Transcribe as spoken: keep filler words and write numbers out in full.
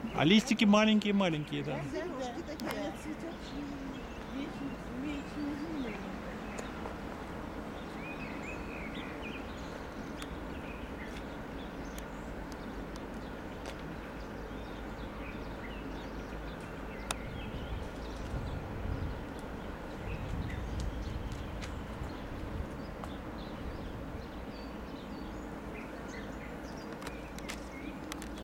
А листики маленькие-маленькие, да. Да, да, они цветут.